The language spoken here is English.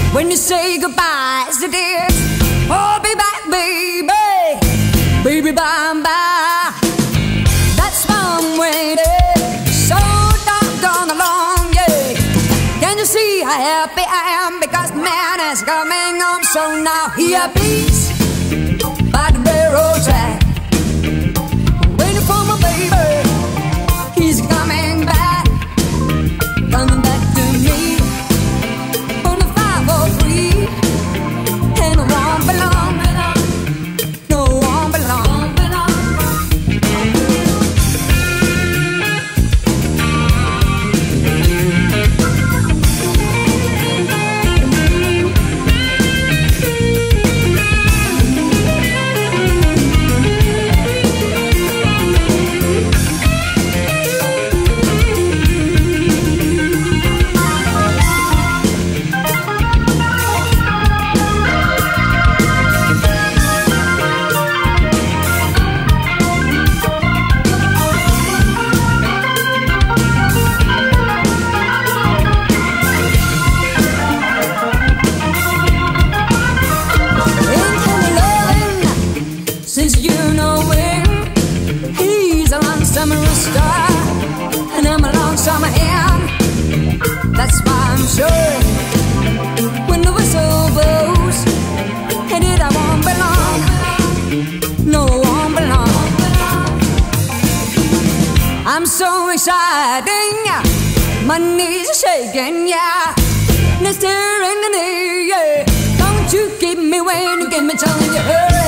when you say goodbye, it's the dear. Oh, be back, baby, baby, bye, bye. That's why I'm waiting so doggone long, yeah. Can you see how happy I am because man is coming home? So now here peace by the railroad track, waiting for my baby. He's coming back to me on the 503, and I won't belong, no, won't belong. That's why I'm sure when the whistle blows, and it I won't belong, no, won't belong. I'm so exciting, my knees are shaking, yeah. Let's tear in the knee, yeah. Don't you keep me waiting, give me time to hurry.